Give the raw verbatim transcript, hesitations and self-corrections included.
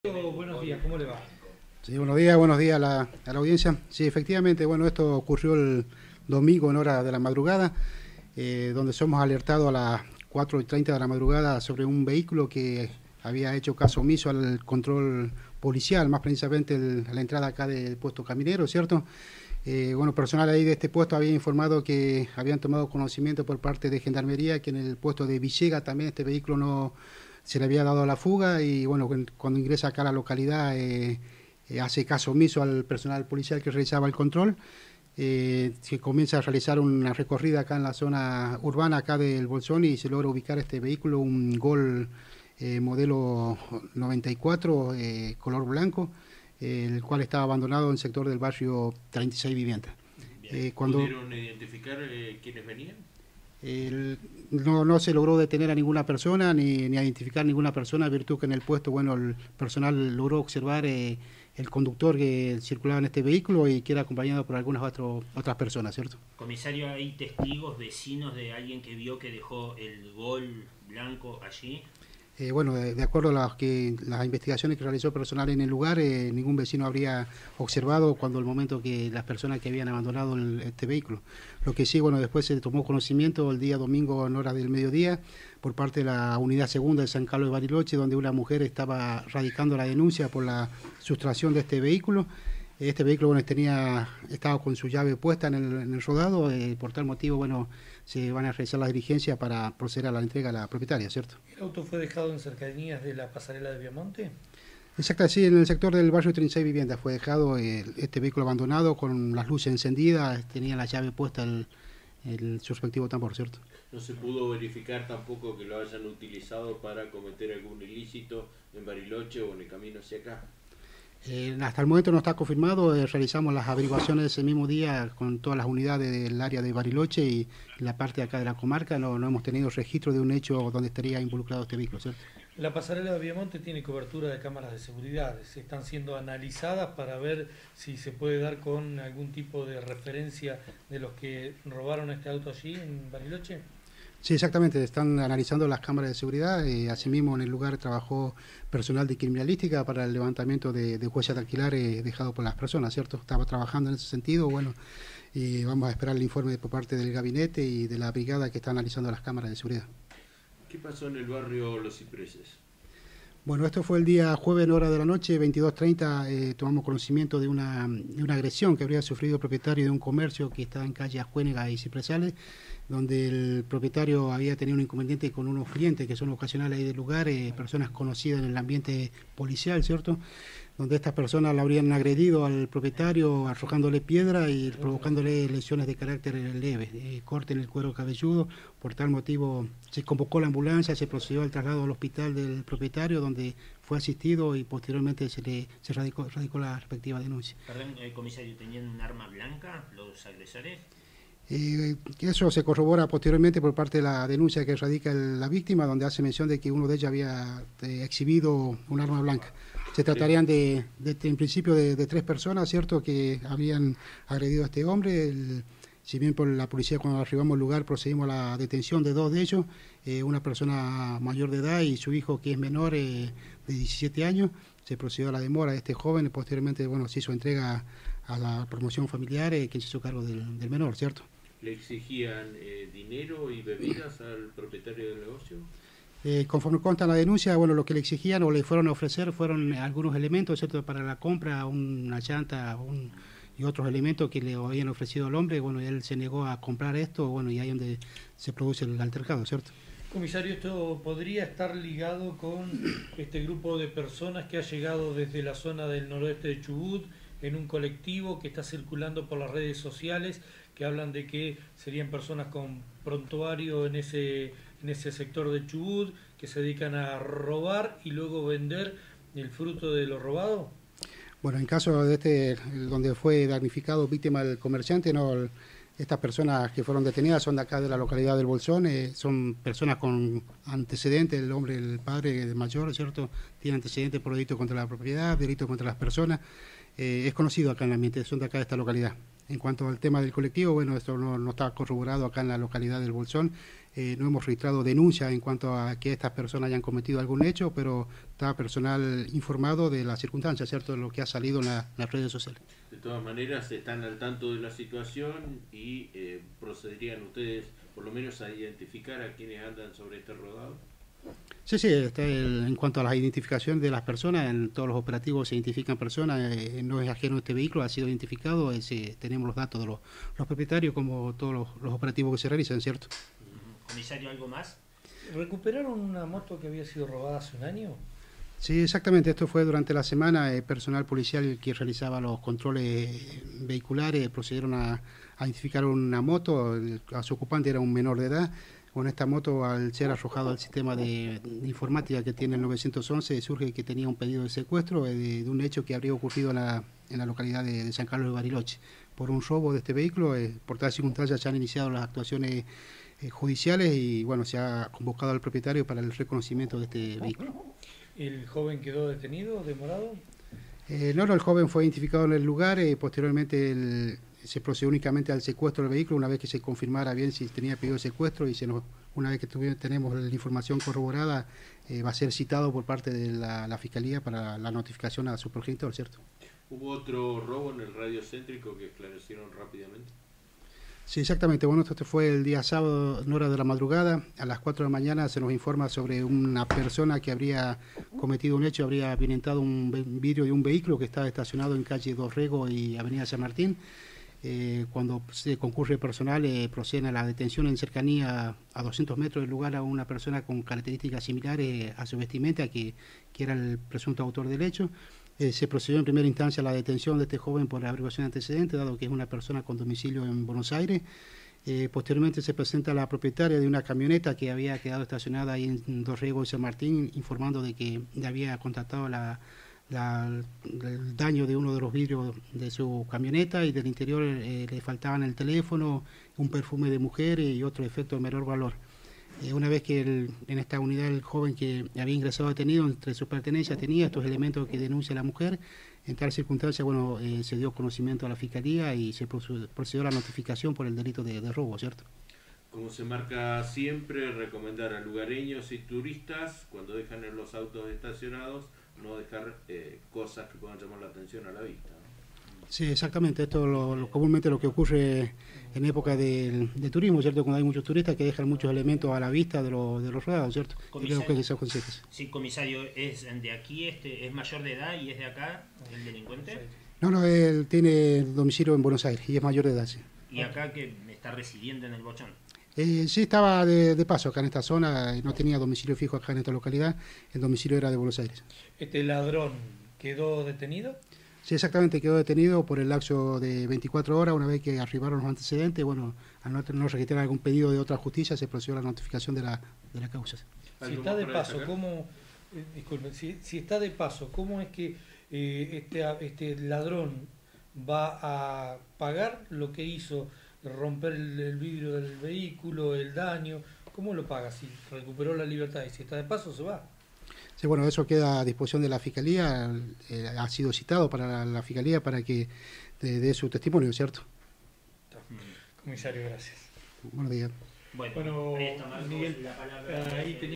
Buenos días, ¿cómo le va? Sí, buenos días, buenos días a la, a la audiencia. Sí, efectivamente, bueno, esto ocurrió el domingo en hora de la madrugada, eh, donde somos alertados a las cuatro y treinta de la madrugada sobre un vehículo que había hecho caso omiso al control policial, más precisamente el, a la entrada acá del puesto caminero, ¿cierto? Eh, bueno, personal ahí de este puesto había informado que habían tomado conocimiento por parte de Gendarmería que en el puesto de Villega también este vehículo no se le había dado la fuga y bueno, cuando ingresa acá a la localidad eh, eh, hace caso omiso al personal policial que realizaba el control. Eh, se comienza a realizar una recorrida acá en la zona urbana acá del Bolsón y se logra ubicar este vehículo, un Gol eh, modelo noventa y cuatro, eh, color blanco, eh, el cual estaba abandonado en el sector del barrio treinta y seis Viviendas. Eh, cuando... ¿Pudieron identificar eh, quiénes venían? El, no, no se logró detener a ninguna persona ni, ni identificar ninguna persona, virtud que en el puesto, bueno, el personal logró observar eh, el conductor que circulaba en este vehículo y que era acompañado por algunas otro, otras personas, ¿cierto? Comisario, ¿hay testigos, vecinos de alguien que vio que dejó el Gol blanco allí? Eh, bueno, de, de acuerdo a las, que, las investigaciones que realizó personal en el lugar, eh, ningún vecino habría observado cuando el momento que las personas que habían abandonado el, este vehículo. Lo que sí, bueno, después se tomó conocimiento el día domingo en horas del mediodía por parte de la unidad segunda de San Carlos de Bariloche, donde una mujer estaba radicando la denuncia por la sustracción de este vehículo. Este vehículo, bueno, tenía, estaba con su llave puesta en el, en el rodado, eh, por tal motivo, bueno, se van a realizar las diligencias para proceder a la entrega a la propietaria, ¿cierto? ¿El auto fue dejado en cercanías de la pasarela de Viamonte? Exacto, sí, en el sector del barrio treinta y seis Viviendas fue dejado eh, este vehículo abandonado con las luces encendidas, tenía la llave puesta el, el su respectivo tambor, ¿cierto? ¿No se pudo verificar tampoco que lo hayan utilizado para cometer algún ilícito en Bariloche o en el camino hacia acá? Eh, hasta el momento no está confirmado, eh, realizamos las averiguaciones ese mismo día con todas las unidades del área de Bariloche y la parte de acá de la comarca, no, no hemos tenido registro de un hecho donde estaría involucrado este vehículo, ¿cierto? La pasarela de Viamonte tiene cobertura de cámaras de seguridad, están siendo analizadas para ver si se puede dar con algún tipo de referencia de los que robaron este auto allí en Bariloche. Sí, exactamente, están analizando las cámaras de seguridad y asimismo en el lugar trabajó personal de criminalística para el levantamiento de, de huellas dactilares dejados por las personas, ¿cierto? Estaba trabajando en ese sentido, bueno, y vamos a esperar el informe por parte del gabinete y de la brigada que está analizando las cámaras de seguridad. ¿Qué pasó en el barrio Los Cipreses? Bueno, esto fue el día jueves en hora de la noche, veintidós treinta, eh, tomamos conocimiento de una, de una agresión que habría sufrido el propietario de un comercio que está en calle Ascuénega y Cipresales, donde el propietario había tenido un inconveniente con unos clientes que son ocasionales ahí del lugar, eh, personas conocidas en el ambiente policial, ¿cierto?, donde estas personas le habrían agredido al propietario arrojándole piedra y provocándole lesiones de carácter leve, eh, corte en el cuero cabelludo. Por tal motivo se convocó la ambulancia, se procedió al traslado al hospital del propietario, donde fue asistido y posteriormente se le se radicó, radicó la respectiva denuncia. Perdón, eh, comisario, ¿tenían un arma blanca los agresores? Eh, eso se corrobora posteriormente por parte de la denuncia que radica el, la víctima, donde hace mención de que uno de ellos había eh, exhibido un arma blanca. Se tratarían de, de, de en principio de, de tres personas, ¿cierto?, que habían agredido a este hombre. El, si bien por la policía cuando arribamos al lugar procedimos a la detención de dos de ellos, eh, una persona mayor de edad y su hijo que es menor eh, de diecisiete años, se procedió a la demora de este joven y posteriormente, bueno, se hizo entrega a la promoción familiar, eh, que se hizo cargo del, del menor, ¿cierto? ¿Le exigían eh, dinero y bebidas al propietario del negocio? Eh, conforme consta la denuncia, bueno, lo que le exigían o le fueron a ofrecer fueron algunos elementos, ¿cierto?, para la compra, una llanta un, y otros elementos que le habían ofrecido al hombre. Bueno, él se negó a comprar esto, bueno, y ahí es donde se produce el altercado, ¿cierto? Comisario, ¿esto podría estar ligado con este grupo de personas que ha llegado desde la zona del noroeste de Chubut en un colectivo que está circulando por las redes sociales, que hablan de que serían personas con prontuario en ese, en ese sector de Chubut, que se dedican a robar y luego vender el fruto de lo robado? Bueno, en caso de este, donde fue damnificado víctima el comerciante, no, estas personas que fueron detenidas son de acá de la localidad del Bolsón, eh, son personas con antecedentes, el hombre, el padre el mayor, ¿cierto?, tiene antecedentes por delito contra la propiedad, delito contra las personas, eh, es conocido acá en el ambiente, son de acá de esta localidad. En cuanto al tema del colectivo, bueno, esto no, no está corroborado acá en la localidad del Bolsón. Eh, no hemos registrado denuncias en cuanto a que estas personas hayan cometido algún hecho, pero está personal informado de las circunstancias, ¿cierto?, de lo que ha salido en, la, en las redes sociales. De todas maneras, están al tanto de la situación y eh, procederían ustedes por lo menos a identificar a quienes andan sobre este rodado. Sí, sí, está el, en cuanto a la identificación de las personas, en todos los operativos se identifican personas, eh, no es ajeno este vehículo, ha sido identificado, eh, sí, tenemos los datos de los, los propietarios como todos los, los operativos que se realizan, ¿cierto? Comisario, ¿algo más? ¿Recuperaron una moto que había sido robada hace un año? Sí, exactamente, esto fue durante la semana, el personal policial que realizaba los controles vehiculares procedieron a, a identificar una moto, a su ocupante era un menor de edad. Con esta moto, al ser arrojado al sistema de, de informática que tiene el nueve once, surge que tenía un pedido de secuestro de, de un hecho que habría ocurrido en la, en la localidad de, de San Carlos de Bariloche. Por un robo de este vehículo, eh, por tal circunstancia se han iniciado las actuaciones eh, judiciales y bueno, se ha convocado al propietario para el reconocimiento de este vehículo. ¿El joven quedó detenido, demorado? Eh, no, no, el joven fue identificado en el lugar, eh, posteriormente el, se procedió únicamente al secuestro del vehículo una vez que se confirmara bien si tenía pedido de secuestro y se nos, una vez que tuvimos, tenemos la información corroborada, eh, va a ser citado por parte de la, la Fiscalía para la notificación a su progenitor, ¿cierto? ¿Hubo otro robo en el radio céntrico que esclarecieron rápidamente? Sí, exactamente. Bueno, esto fue el día sábado, en hora de la madrugada. A las cuatro de la mañana se nos informa sobre una persona que habría cometido un hecho, habría violentado un vidrio de un vehículo que estaba estacionado en calle Dorrego y avenida San Martín. Eh, cuando se concurre personal, eh, proceden a la detención en cercanía a doscientos metros del lugar a una persona con características similares a su vestimenta, que, que era el presunto autor del hecho. Eh, se procedió en primera instancia a la detención de este joven por averiguación de antecedentes, dado que es una persona con domicilio en Buenos Aires. Eh, posteriormente se presenta la propietaria de una camioneta que había quedado estacionada ahí en Dorrego y San Martín, informando de que le había contactado la, la, el daño de uno de los vidrios de su camioneta y del interior eh, le faltaban el teléfono, un perfume de mujer y otro efecto de menor valor. Eh, una vez que el, en esta unidad el joven que había ingresado detenido, entre sus pertenencias tenía estos elementos que denuncia la mujer, en tal circunstancia, bueno, eh, se dio conocimiento a la Fiscalía y se procedió a la notificación por el delito de, de robo, ¿cierto? Como se marca siempre, recomendar a lugareños y turistas, cuando dejan en los autos estacionados, no dejar eh, cosas que puedan llamar la atención a la vista, ¿no? Sí, exactamente. Esto lo, lo comúnmente lo que ocurre en época de, de turismo, ¿cierto? Cuando hay muchos turistas que dejan muchos elementos a la vista de, lo, de los rodados, ¿cierto? Comisario, que se aconseja. sí, comisario, ¿es de aquí, este, es mayor de edad y es de acá, el delincuente? No, no, él tiene domicilio en Buenos Aires y es mayor de edad, sí. ¿Y acá que está residiendo en el Bolsón? Eh, sí, estaba de, de paso acá en esta zona, no tenía domicilio fijo acá en esta localidad, el domicilio era de Buenos Aires. ¿Este ladrón quedó detenido? Sí, exactamente, quedó detenido por el lapso de veinticuatro horas, una vez que arribaron los antecedentes, bueno, al no, no registrar algún pedido de otra justicia, se procedió a la notificación de la, de la causa. Si está de paso, ¿cómo, eh, disculpe, si, si está de paso, ¿cómo es que eh, este, este ladrón va a pagar lo que hizo, romper el, el vidrio del vehículo, el daño? ¿Cómo lo paga? Si recuperó la libertad y si está de paso, se va. Sí, bueno, eso queda a disposición de la Fiscalía, eh, ha sido citado para la, la Fiscalía para que dé de su testimonio, ¿cierto? Comisario, gracias. Buenos días. Bueno, Bueno, ahí está Marcos, Miguel, la palabra. ahí tenía